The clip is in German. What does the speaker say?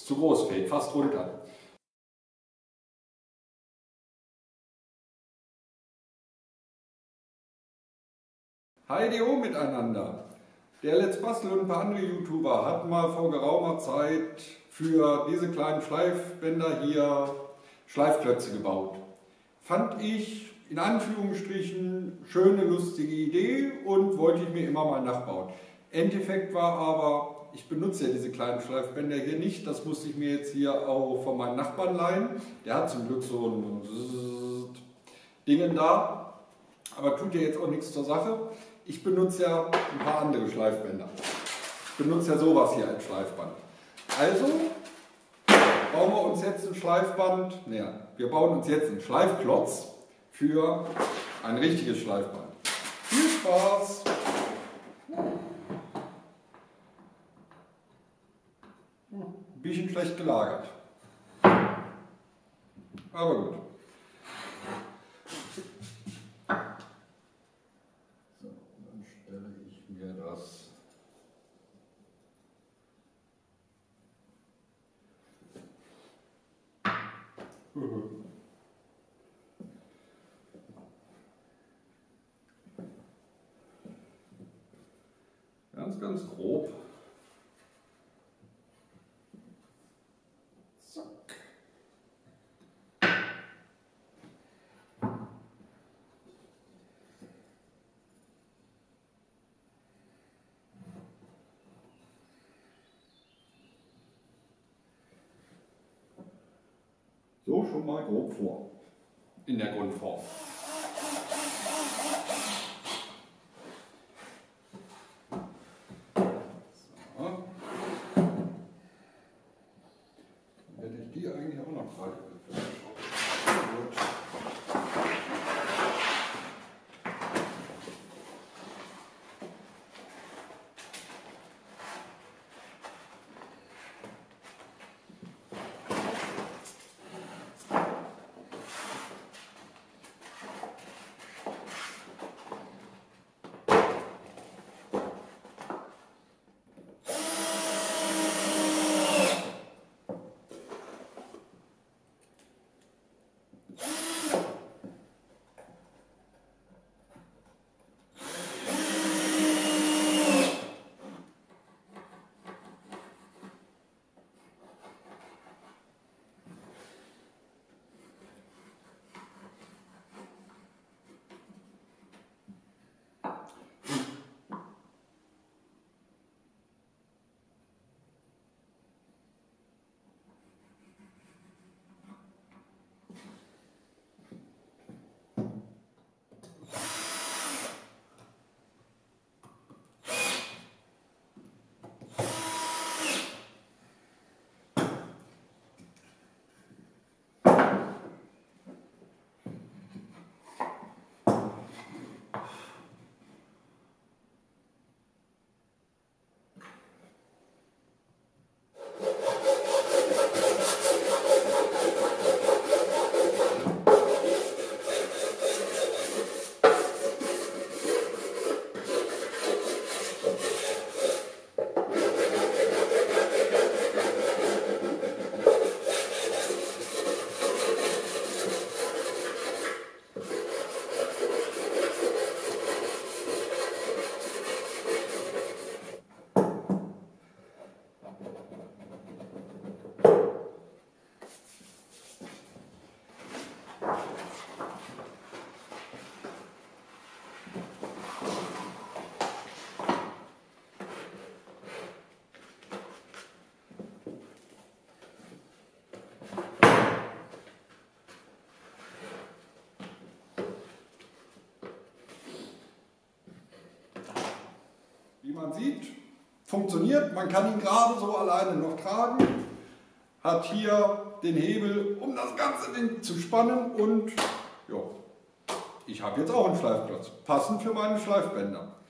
Ist zu groß, fällt fast runter. Hi miteinander. Der Let's Bastel und ein paar andere YouTuber hatten mal vor geraumer Zeit für diese kleinen Schleifbänder hier Schleifklötze gebaut. Fand ich in Anführungsstrichen schöne, lustige Idee und wollte ich mir immer mal nachbauen. Endeffekt war aber, ich benutze ja diese kleinen Schleifbänder hier nicht, das musste ich mir jetzt hier auch von meinem Nachbarn leihen. Der hat zum Glück so ein Dingen da, aber tut ja jetzt auch nichts zur Sache. Ich benutze ja ein paar andere Schleifbänder. Ich benutze ja sowas hier als Schleifband. Also bauen wir uns jetzt ein Schleifband, wir bauen uns jetzt einen Schleifklotz für ein richtiges Schleifband. Viel Spaß! Ein bisschen schlecht gelagert. Aber gut. So, dann stelle ich mir das ganz grob. Zack. So schon mal grob vor. In der Grundform. Die eigentlich auch noch frei. Wie man sieht, funktioniert. Man kann ihn gerade so alleine noch tragen. Hat hier den Hebel, um das ganze Ding zu spannen. Und ja, ich habe jetzt auch einen Schleifklotz, passend für meine Schleifbänder.